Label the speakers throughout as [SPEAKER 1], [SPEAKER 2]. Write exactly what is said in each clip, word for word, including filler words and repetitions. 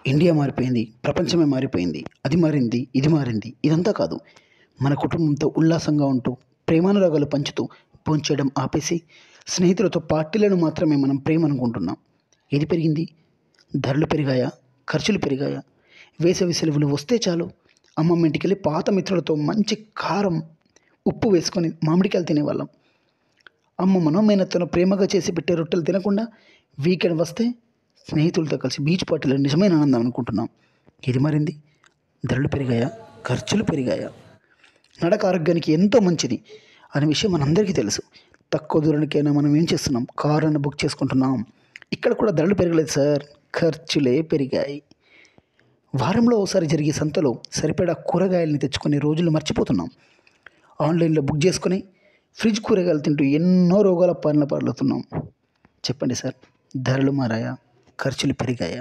[SPEAKER 1] India మారిపోయింది, ప్రపంచమే మారిపోయింది, అది మారింది, ఇది మారింది, ఇదంతా కాదు. మన కుటుంబంతో ఉల్లాసంగా ఉంటూ, ప్రేమానురాగాలు పంచుతూ, భోంచేయడం ఆపేసి, స్నేహితులతో పార్టీలను మాత్రమే మనం ప్రేమ అనుకుంటున్నాం. ఏది పెరిగింది? ధరలు పెరిగాయా? ఖర్చులు పెరిగాయా? వేసవి సెలవులు వస్తే చాలు అమ్మమ్మ ఇంటికెళ్ళి పాత మిత్రులతో మంచి కారం, ఉప్పు వేసుకొని మామిడికాయలు తినేవాళ్ళం. అమ్మమ్మనో మేనత్తనో ప్రేమగా చేసి పెట్టే రొట్టెలు తినకుండా వీకెండ్ వస్తే స్నేహితులతో కలిసి బీచ్ పార్టీలో నిజమైన ఆనందం అనుకుంటున్నాం. ఏది మారింది? ధరలు పెరిగాయా? ఖర్చులు పెరిగాయా? నడక ఆరోగ్యానికి ఎంతో మంచిది అనే విషయం మనందరికీ తెలుసు. తక్కువ దూరానికైనా మనం ఏం చేస్తున్నాం? కారును బుక్ చేసుకుంటున్నాం. ఇక్కడ కూడా ధరలు పెరగలేదు సార్, ఖర్చులే పెరిగాయి. వారంలో ఒకసారి జరిగే సంతలో సరిపడా కూరగాయలని తెచ్చుకునే రోజులు మర్చిపోతున్నాం. ఆన్లైన్లో బుక్ చేసుకొని ఫ్రిడ్జ్ కూరగాయలు తింటూ ఎన్నో రోగాల పాలన పాలవుతున్నాం. చెప్పండి సార్, ధరలు మారాయా? ఖర్చులు పెరిగాయా?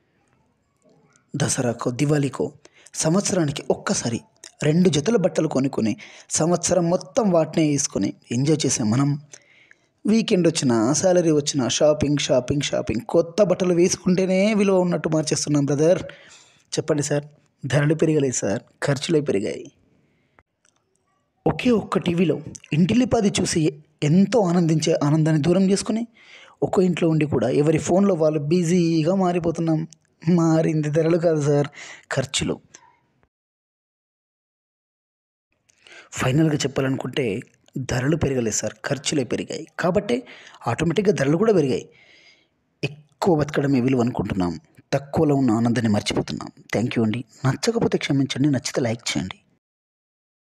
[SPEAKER 1] దసరాకో దివాళీకో సంవత్సరానికి ఒక్కసారి రెండు జతల బట్టలు కొనుక్కొని సంవత్సరం మొత్తం వాటినే వేసుకొని ఎంజాయ్ చేసే మనం వీకెండ్ వచ్చినా శాలరీ వచ్చినా షాపింగ్ షాపింగ్ షాపింగ్ కొత్త బట్టలు వేసుకుంటేనే విలువ ఉన్నట్టు మార్చేస్తున్నాం బ్రదర్. చెప్పండి సార్, ధరలు పెరగలేదు సార్, ఖర్చులే పెరిగాయి. ఒకే ఒక్క టీవీలో ఇంటిల్లిపాది చూసి ఎంతో ఆనందించే ఆనందాన్ని దూరం చేసుకుని ఒక్కో ఇంట్లో ఉండి కూడా ఎవరి ఫోన్లో వాళ్ళు బిజీగా మారిపోతున్నాం. మారింది ధరలు కాదు సార్, ఖర్చులు. ఫైనల్గా చెప్పాలనుకుంటే ధరలు పెరగలేదు సార్, ఖర్చులే పెరిగాయి. కాబట్టే ఆటోమేటిక్గా ధరలు కూడా పెరిగాయి. ఎక్కువ బతకడమే విలువ అనుకుంటున్నాం, తక్కువలో ఉన్న ఆనందాన్ని మర్చిపోతున్నాం. థ్యాంక్ యూ అండి. నచ్చకపోతే క్షమించండి, నచ్చితే లైక్ చేయండి.